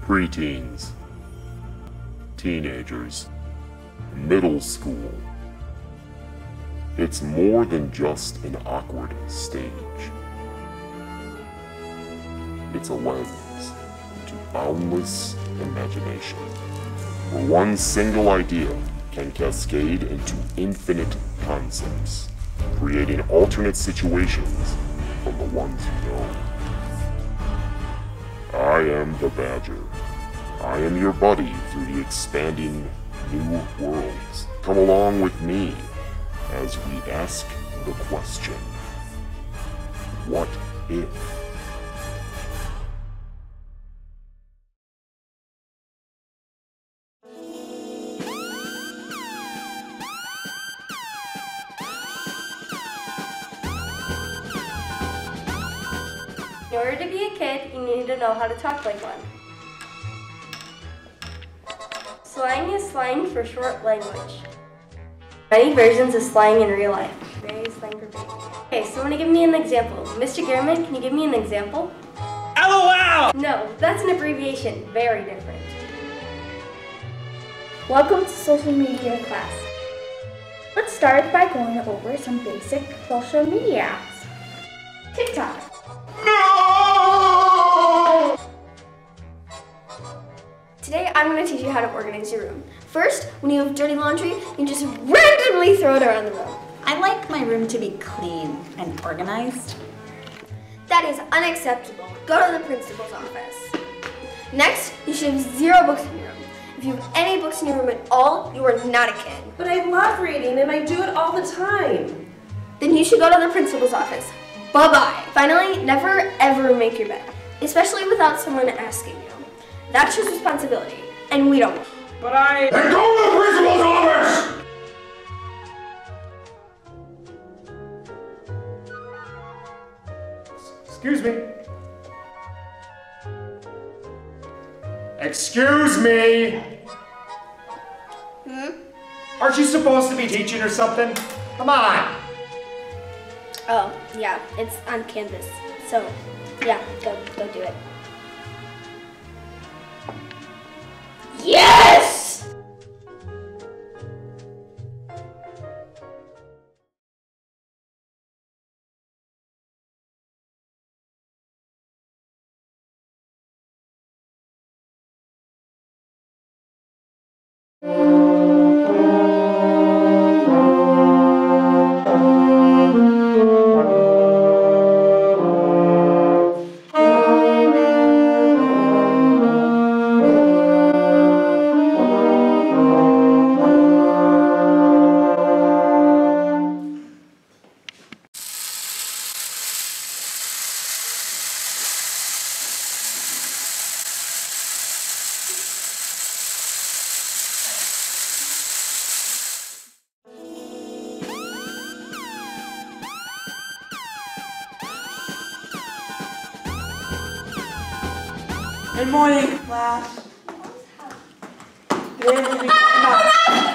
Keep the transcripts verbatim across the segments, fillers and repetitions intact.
preteens, teenagers, middle school. It's more than just an awkward stage. It's a lens into boundless imagination, where one single idea can cascade into infinite concepts, creating alternate situations from the ones you know. I am the Badger. I am your buddy through the expanding new worlds. Come along with me as we ask the question, what if? In order to be a kid, you need to know how to talk like one. Slang is slang for short language. Many versions of slang in real life. Very slang for baby. Okay, someone give me an example. Mister Gehrman, can you give me an example? LOL! No, that's an abbreviation. Very different. Welcome to social media class. Let's start by going over some basic social media apps. TikTok. No! Today I'm going to teach you how to organize your room. First, when you have dirty laundry, you just randomly throw it around the room. I like my room to be clean and organized. That is unacceptable. Go to the principal's office. Next, you should have zero books in your room. If you have any books in your room at all, you are not a kid. But I love reading and I do it all the time. Then you should go to the principal's office. Bye-bye. Finally, never ever make your bed, especially without someone asking you. That's your responsibility, and we don't. But I... Then go to the principal's office! Excuse me. Excuse me! Hmm? Aren't you supposed to be teaching or something? Come on! Oh, yeah, it's on Canvas. So, yeah, go, go do it. Yes! Good morning, class. Today we're going to be talking about...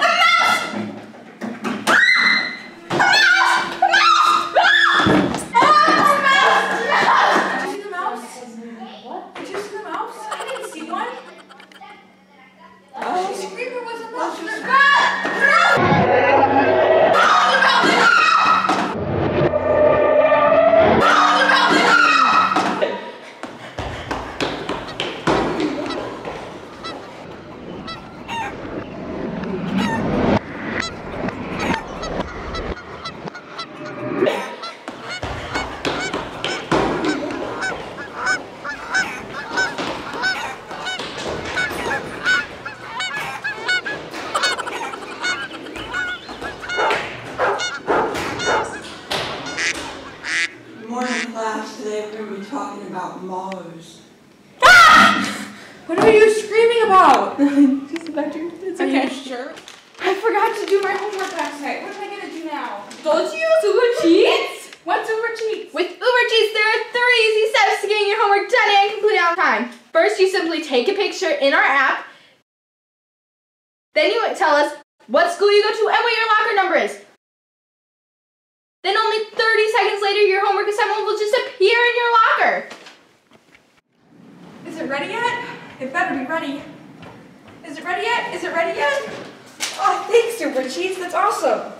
Today we're going to be talking about Mars. Ah! What are you screaming about? Just a bedroom. It's Are okay. you sure? I forgot to do my homework last night. What am I going to do now? Don't you use Uber Cheats? What's Uber Cheats? With Uber Cheats, there are three easy steps to getting your homework done and completed on time. First, you simply take a picture in our app. Then you tell us what school you go to and what your locker number is. Then only thirty seconds later, your homework assignment will just appear in your locker. Is it ready yet? If It better be ready. Is it ready yet? Is it ready yet? Oh, thanks, Super Cheese. That's awesome.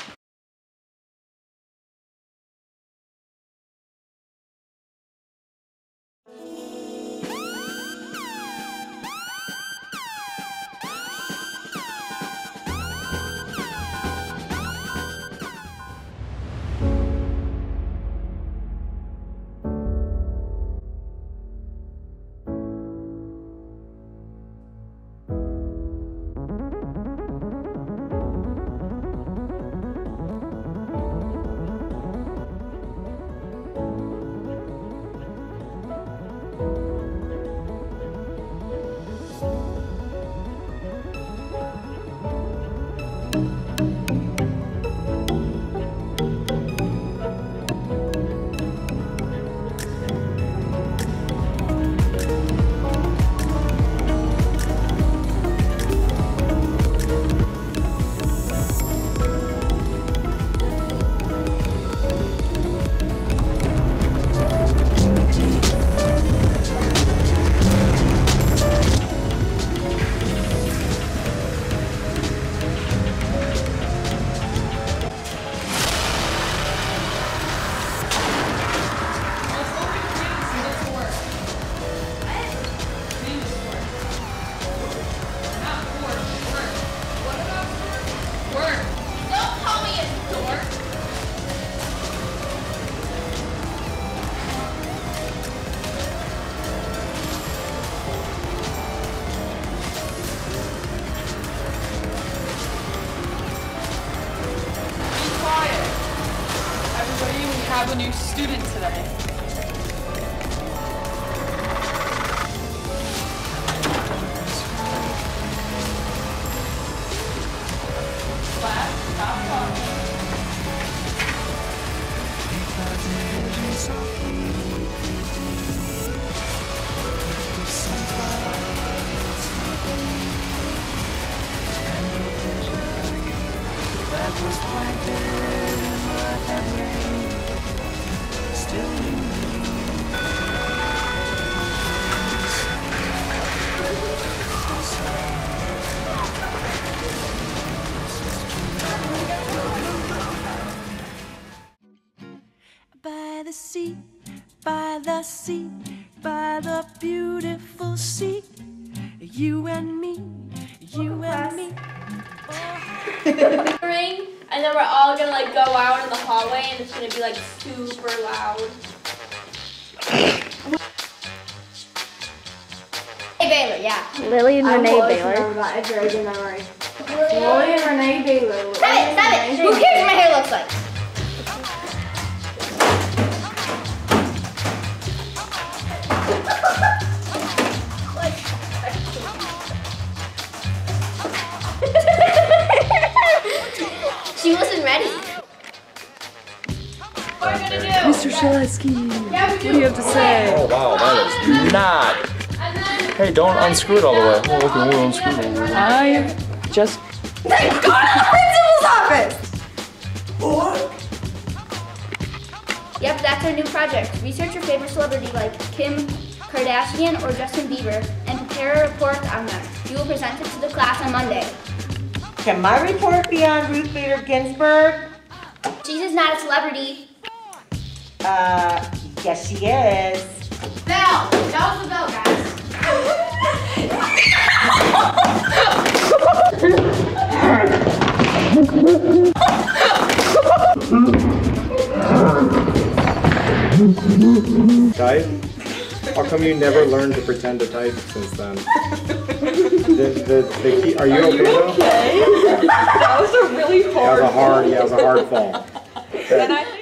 Have a new student today. Class, stop talking. That was planted in my memory. Still by the sea, by the sea, by the beautiful sea, you and me, you and me. Ring, and then we're all gonna like go out in the hallway, and it's gonna be like super loud. Hey Baylor, yeah. Lily and Renee Baylor. That. It's very good memory. Lily and Renee Baylor. Stop it, stop it. Who cares what my hair looks like? She wasn't ready. What are we gonna do? Mister Shaleski, Yeah, we what do you have to say? Oh wow, that is not. And then Hey, don't unscrew it all the way. Oh, okay, we'll unscrew it all the way. I just Then go to the principal's office! Yep, that's our new project. Research your favorite celebrity like Kim Kardashian or Justin Bieber and prepare a report on them. You will present it to the class on Monday. Can my report be on Ruth Bader Ginsburg? She's just not a celebrity. Uh, yes she is. bell. That was the bell, guys. Type? How come you never learned to pretend to type since then? The, the, the key, are you Are okay you though? okay? That was a really That hard was a hard, yeah, it was a hard fall. And I